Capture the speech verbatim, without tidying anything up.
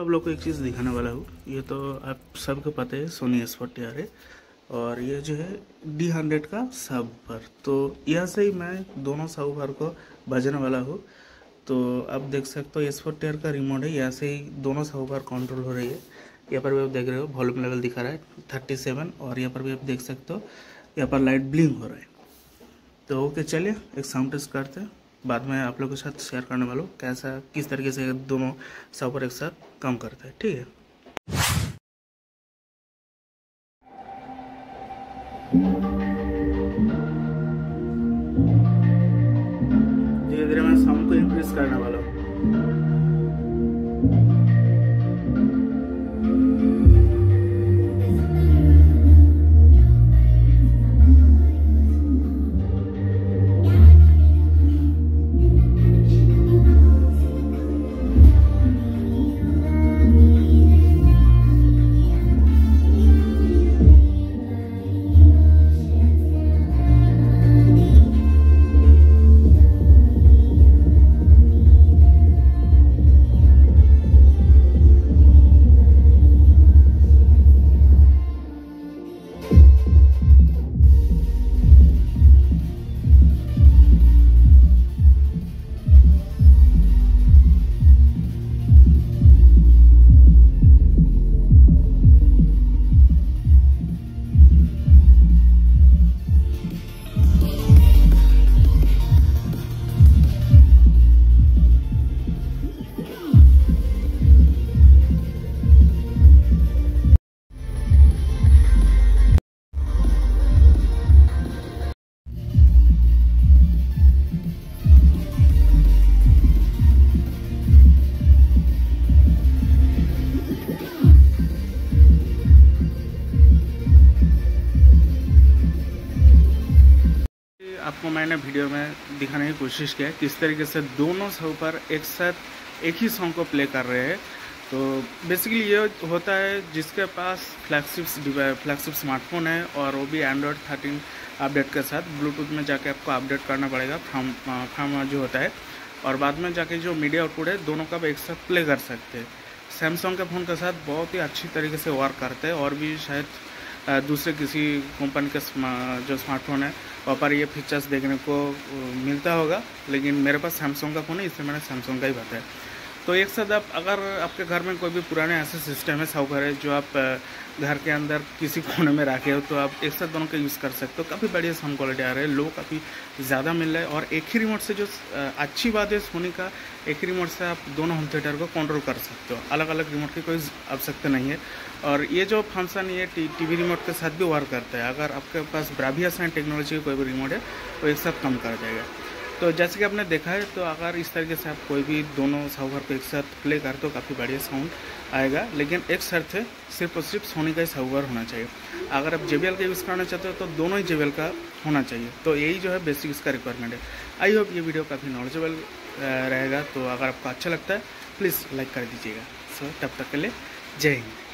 आप लोग को एक चीज़ दिखाने वाला हूँ। ये तो आप सबको पता है सोनी एस फोर्टी आर है और ये जो है डी हंड्रेड का सबवूफर। तो यहाँ से ही मैं दोनों सबवूफर को बजाने वाला हूँ। तो आप देख सकते हो एस फोर्टी आर का रिमोट है, यहाँ से ही दोनों सबवूफर कंट्रोल हो रही है। यहाँ पर भी आप देख रहे हो वॉल्यूम लेवल दिखा रहा है थर्टी सेवन और यहाँ पर भी आप देख सकते हो यहाँ पर लाइट ब्लिंक हो रहा है। तो ओके, चलिए एक साउंड टेस्ट करते हैं, बाद में आप लोगों के साथ शेयर करने वाला हूँ कैसा किस तरीके से दोनों सबवूफर एक साथ काम करता है। ठीक है, धीरे धीरे मैं साउंड को इंक्रीज करने वाला हूँ। आपको मैंने वीडियो में दिखाने की कोशिश किया किस तरीके से दोनों सबवूफर एक साथ एक ही सॉन्ग को प्ले कर रहे हैं। तो बेसिकली ये होता है जिसके पास फ्लैगशिप फ्लैगशिप स्मार्टफोन है और वो भी एंड्रॉयड थर्टीन अपडेट के साथ ब्लूटूथ में जाके आपको अपडेट करना पड़ेगा फ्रॉम फ्रॉम जो होता है, और बाद में जाके जो मीडिया आउटपुट है दोनों का एक साथ प्ले कर सकते हैं। सैमसंग के फ़ोन के साथ बहुत ही अच्छी तरीके से वर्क करते हैं और भी शायद दूसरे किसी कंपनी का जो स्मार्टफोन है वहाँ पर ये फीचर्स देखने को मिलता होगा, लेकिन मेरे पास सैमसंग का फ़ोन है इसलिए मैंने सैमसंग का ही बताया। तो एक साथ आप अगर आपके घर में कोई भी पुराने ऐसे सिस्टम है सबवूफर है जो आप घर के अंदर किसी कोने में रखे हो तो आप एक साथ दोनों का यूज़ कर सकते हो। काफ़ी बढ़िया साउंड क्वालिटी आ रहा है, लो काफ़ी ज़्यादा मिल रहा है और एक ही रिमोट से जो अच्छी बात है सोनी का, एक ही रिमोट से आप दोनों होम थिएटर को कंट्रोल कर सकते हो, अलग अलग रिमोट की कोई आवश्यकता नहीं है। और ये जो फंक्शन ये टी वी रिमोट के साथ भी वर्क करता है। अगर आपके पास ब्राविया साइन टेक्नोलॉजी का कोई भी रिमोट है तो एक साथ काम कर जाएगा। तो जैसे कि आपने देखा है, तो अगर इस तरीके से आप कोई भी दोनों सबवूफर को एक साथ प्ले करते हो काफ़ी बढ़िया साउंड आएगा, लेकिन एक शर्त है सिर्फ और सिर्फ सोनी का ही सबवूफर होना चाहिए। अगर आप जे बी एल का यूज़ करना चाहते हो तो दोनों ही जे बी एल का होना चाहिए। तो यही जो है बेसिक इसका रिक्वायरमेंट है। आई होप ये वीडियो काफ़ी नॉलेजेबल रहेगा। तो अगर आपको अच्छा लगता है प्लीज़ लाइक कर दीजिएगा। सो तब तक के लिए जय हिंद।